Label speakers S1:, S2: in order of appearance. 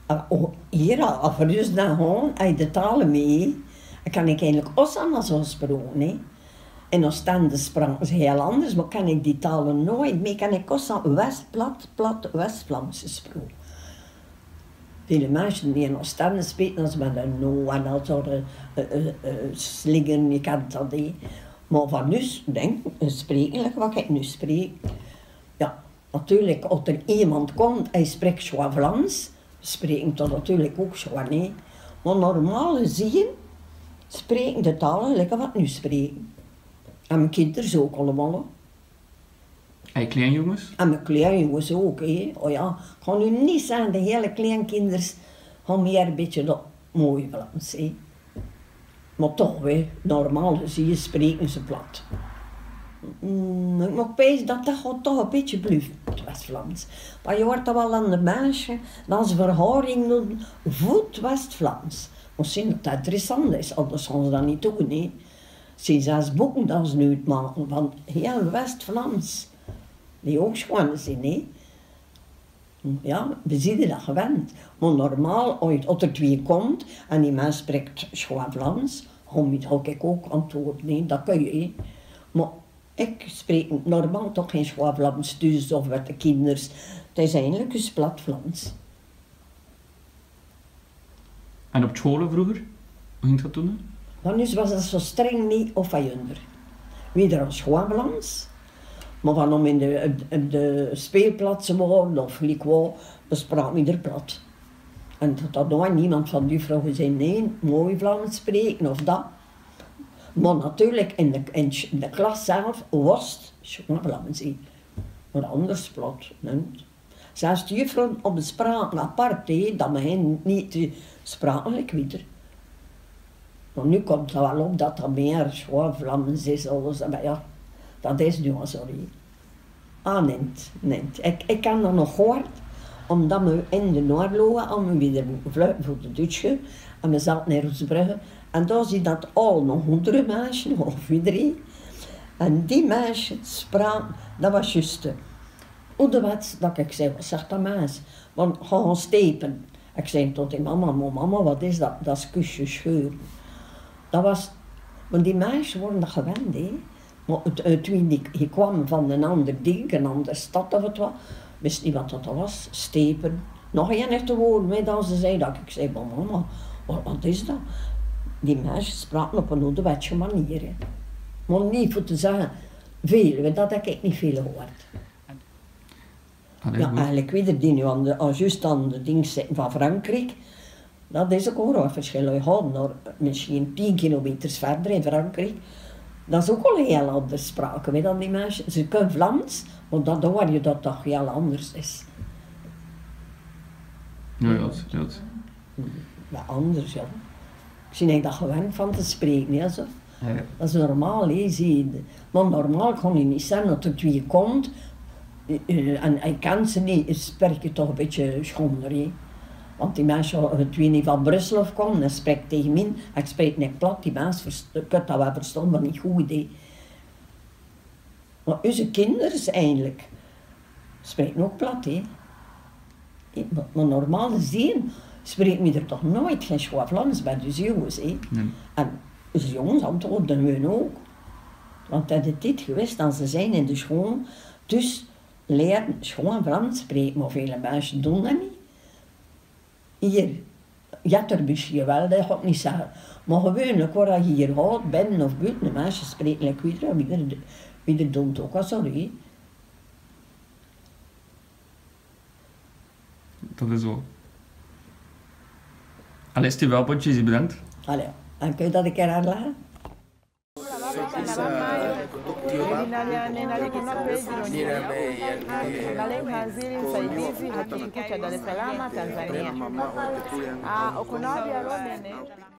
S1: Hier, als we dus dan gaan, als je de talen mee, dan kan ik eigenlijk Osama zo spreken. Hè. In Oostende spraken ze heel anders, maar kan ik die talen nooit mee. Kan ik Osama plat West-Vlaams spreken. Vele mensen die in Oostende spreken, als met een no en dat soort slingen, je kent dat niet. Maar van nu, denk ik, spreken wat ik nu spreek. Ja, natuurlijk, als er iemand komt en spreekt gewoon Vlaams, spreken dat natuurlijk ook gewoon niet. Maar normaal gezien spreken de talen lekker wat nu spreken. En mijn kinderen ook allemaal. Hè.
S2: En je kleinjongens?
S1: En mijn kleinjongens ook. Hè. Oh ja, ik ga nu niet zeggen, de hele kleinkinderen gaan meer een beetje dat mooie Vlaams. Hè. Maar toch, hè, normaal gezien spreken ze plat. Ik mag wijzen dat gaat toch een beetje bluffen, het West-Vlaams. Maar je hoort dat wel aan de mensen, dat ze verhouding doen, voet West-Vlaams. Misschien dat dat interessant is, anders gaan ze dat niet doen. Hè. Ze 6 boeken dat ze nu uitmaken van heel West-Vlaams. Die ook schoon zijn, hè. Ja, we zijn dat gewend. Maar normaal, als er 2 komt en die mens spreekt schoon Vlaams, dan moet ik ook antwoorden, nee, dat kun je. Hè. Maar ik spreek normaal toch geen schoon Vlaams thuis of met de kinderen. Het is eigenlijk dus plat Vlaams.
S2: En op scholen vroeger? Hoe ging dat toen?
S1: Want nu was dat zo streng niet of van junder. Weder als gewoon Vlaams. Maar van om in de speelplaatsen waren of gelijk wat, dan sprak ieder plat. En dat had nooit niemand van die juffrouw gezegd, nee, mooi Vlaams spreken of dat. Maar natuurlijk in de klas zelf was het gewoon Vlaams. Maar anders plat. Nee. Zelfs de juffrouw op de spraak apart, dat men niet spraken, ik weet het. Maar nu komt het wel op dat dat meer gewoon Vlaams is, alles. Maar ja, dat is nu al sorry. Nee. Ik kan dat nog horen, omdat we in de Noordlogen, en we weer vluchten voor de Duitsche, en we zaten naar Roesbrugge, en daar zie je dat al nog 100 mensen, of iedereen. En die mensen spraken, dat was juist ouderwets, dat ik zei, wat zegt dat mens? Want gaan stepen. Ik zei tot die mama, wat is dat? Dat is kusje scheuren. Dat was, want die meisjes worden dat gewend, hè. Maar toen die kwam van een ander ding, een andere stad of het wat, wist niet wat dat was, stepen. Nog een echte woord mee dan ze zei dat. Ik zei, mama, wat is dat? Die meisjes spraken op een ouderwetse manier. Hè. Maar niet voor te zeggen, veel, want dat heb ik niet veel gehoord. Ja, eigenlijk weer die nu juist aan de ding zitten van Frankrijk. Dat is ook een verschil. Je gaat naar misschien 10 kilometer verder in Frankrijk. Dat is ook al heel anders sprake, weet dan die mensen. Ze kunnen Vlaams, maar dan hoor je dat toch heel anders is.
S2: Ja.
S1: Ja, anders, ja. Ik zie dat gewend van te spreken, ja, zo.
S2: Ja.
S1: Dat is normaal, hè, zie je. Maar normaal kan je niet zeggen dat er 2 komt. En hij kan ze niet, spreek je toch een beetje schonder, hè. Want die mensen, het wie niet van Brussel komen, dan spreekt tegen mij, ik spreek niet plat, die mensen kunnen dat wel verstaan, maar niet goed. Hè. Maar onze kinderen eigenlijk spreken ook plat. Hè. Maar normaal gezien spreken we er toch nooit geen schoon Vlaams bij onze jongens. Hè.
S2: Nee.
S1: En onze jongens antwoorden hun ook. Want dat is dit geweest, dat ze zijn in de school, dus leren schoon Vlaams spreken, maar vele mensen doen dat niet. Hier, Jatterbusje wel, dat ga ik niet zeggen. Maar gewoonlijk waar je hier gaat, binnen of buiten, de mensen spreken like wie er doet ook al, sorry.
S2: Dat is zo. Allee, is die wel potjes, bedankt.
S1: Allee, en kun je dat een keer uitleggen?
S3: Msaidizi wa Chuo Kikuu cha Dar es Salaam, Tanzania.